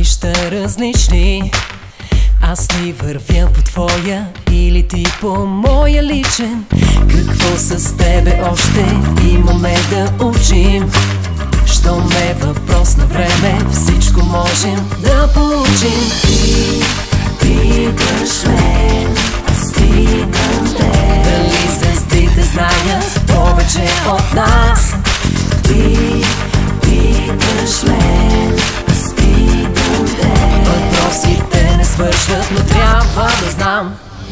пътища различни. Аз ли вървя по твоя или ти по моя личен? Какво с тебе още имаме да учим? Щом е въпрос на време, всичко можем да получим. Ти идваш мен, аз идвам те. Дали звездите знаят повече от нас? Ти идваш мен, аз идвам те. Въпросите не свършват, но трябва да знам.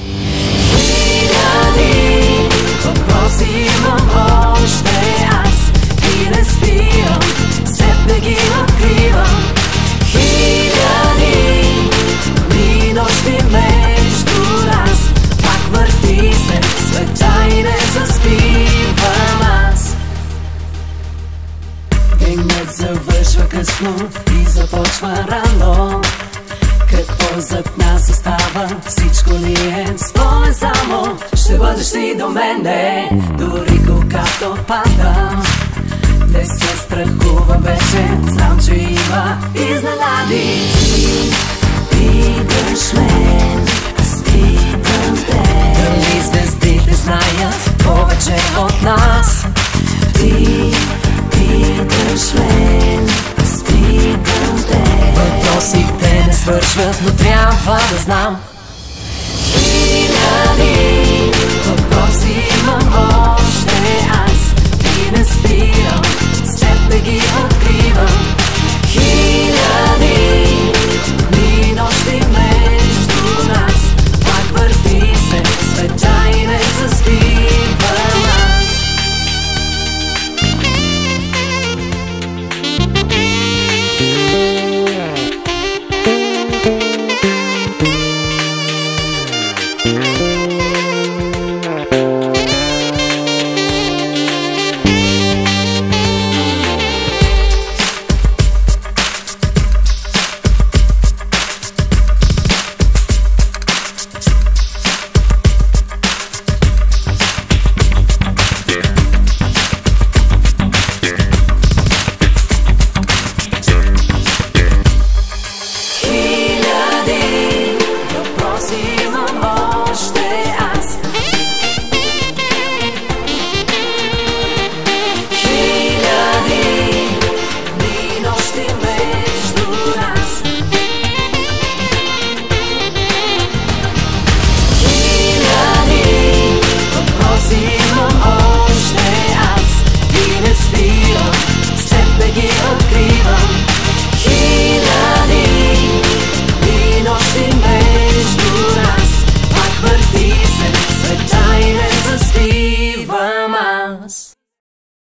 Хиляди въпроси имам още аз и не спирам, себ не ги откривам. Хиляди дни, нощи между нас, пак върти се света и не заспивам аз. Денят завършва късно и започва рано. Какво зад нас остава? Всичко ли е спомен само? Ще бъдеш ли до мене, дори когато падам? Не се страхувам вече, знам, че има изненади. Ти идваш мен, аз идвам те. Дали звездите знаят повече от нас? Ти идваш мен, аз идвам те. Въпросите не свършват, но трябва да знам.